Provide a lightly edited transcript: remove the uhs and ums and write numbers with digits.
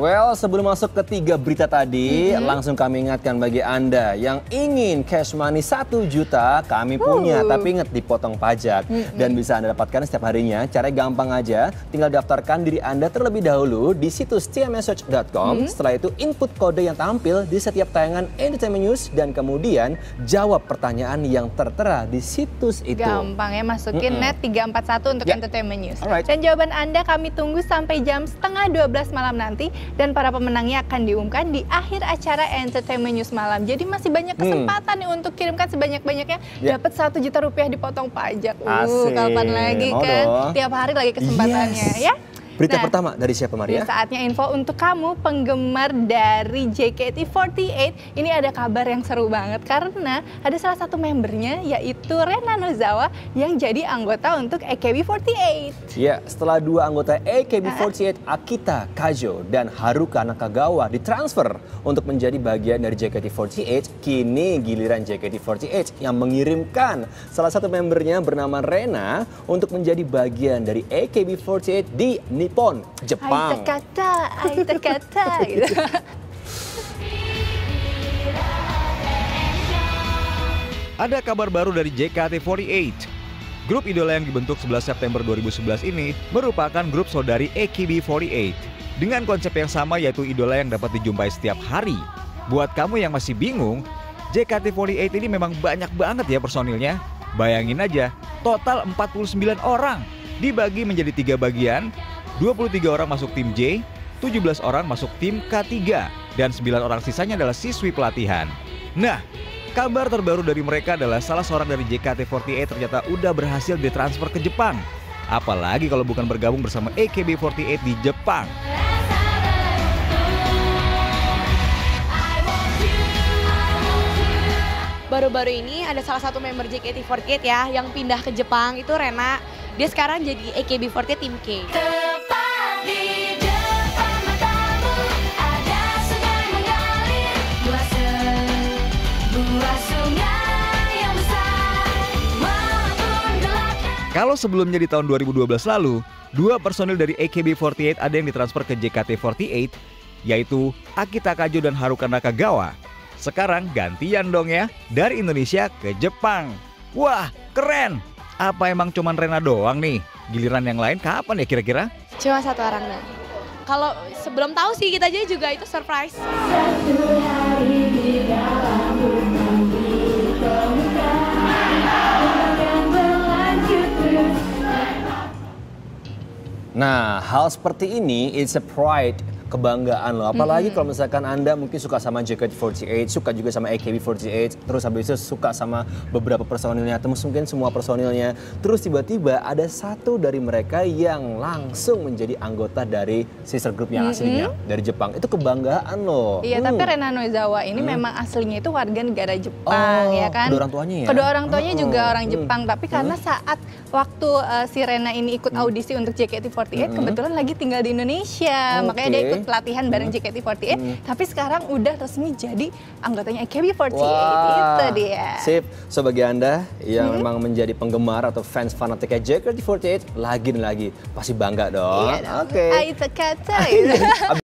Well, sebelum masuk ke 3 berita tadi, langsung kami ingatkan bagi Anda yang ingin cash money 1 juta, kami punya, tapi ingat dipotong pajak. Dan bisa Anda dapatkan setiap harinya, caranya gampang aja, tinggal daftarkan diri Anda terlebih dahulu di situs tmsearch.com, setelah itu input kode yang tampil di setiap tayangan Entertainment News, dan kemudian jawab pertanyaan yang tertera di situs itu. Gampang ya, masukin net 341 untuk Entertainment News. Alright. Dan jawaban Anda kami tunggu sampai jam 11:30 malam nanti. Dan para pemenangnya akan diumumkan di akhir acara Entertainment News malam. Jadi masih banyak kesempatan nih untuk kirimkan sebanyak-banyaknya. Dapat 1 juta rupiah dipotong pajak. Asik. Kapan lagi Mau kan? dong. Tiap hari lagi kesempatannya ya. Berita pertama dari siapa, Maria? Saatnya info untuk kamu penggemar dari JKT48. Ini ada kabar yang seru banget karena ada salah satu membernya yaitu Rena Nozawa yang jadi anggota untuk AKB48. Ya, setelah 2 anggota AKB48, Akita Kajo dan Haruka Nakagawa ditransfer untuk menjadi bagian dari JKT48, kini giliran JKT48 yang mengirimkan salah satu membernya bernama Rena untuk menjadi bagian dari AKB48 di Nippon, Jepang. Ai kata gitu. Ada kabar baru dari JKT48. Grup idola yang dibentuk 11 September 2011 ini merupakan grup saudari AKB48 dengan konsep yang sama, yaitu idola yang dapat dijumpai setiap hari. Buat kamu yang masih bingung, JKT48 ini memang banyak banget ya personilnya. Bayangin aja, total 49 orang dibagi menjadi 3 bagian. 23 orang masuk tim J, 17 orang masuk tim K3, dan 9 orang sisanya adalah siswi pelatihan. Nah, kabar terbaru dari mereka adalah salah seorang dari JKT48 ternyata udah berhasil ditransfer ke Jepang. Apalagi kalau bukan bergabung bersama AKB48 di Jepang. Baru-baru ini ada salah satu member JKT48 ya yang pindah ke Jepang, itu Rena. Dia sekarang jadi AKB48 tim K. Kalau sebelumnya di tahun 2012 lalu, 2 personil dari AKB48 ada yang ditransfer ke JKT48, yaitu Akita Kajo dan Haruka Nakagawa. Sekarang gantian dong ya, dari Indonesia ke Jepang. Wah, keren! Apa emang cuman Rena doang nih? Giliran yang lain kapan ya kira-kira? Cuma 1 orang dah. Kalau sebelum tahu sih, kita aja juga itu surprise. Nah, hal seperti ini, it's a pride, kebanggaan loh. Apalagi kalau misalkan Anda mungkin suka sama JKT48, suka juga sama AKB48, terus habis itu suka sama beberapa personilnya, atau mungkin semua personilnya. Terus tiba-tiba ada satu dari mereka yang langsung menjadi anggota dari sister group yang aslinya dari Jepang. Itu kebanggaan loh. Iya, tapi Rena Nozawa ini memang aslinya itu warga negara Jepang, ya kan? Kedua orang tuanya ya? Kedua orang tuanya juga orang Jepang, tapi karena saat waktu si Rena ini ikut audisi untuk JKT48, kebetulan lagi tinggal di Indonesia, makanya dia ikut pelatihan bareng JKT48, tapi sekarang udah resmi jadi anggotanya AKB48. Itu dia. Sip, so bagi Anda yang memang menjadi penggemar atau fans fanatiknya JKT48, lagi dan lagi pasti bangga dong. Iya dong. Oke. Ai kata.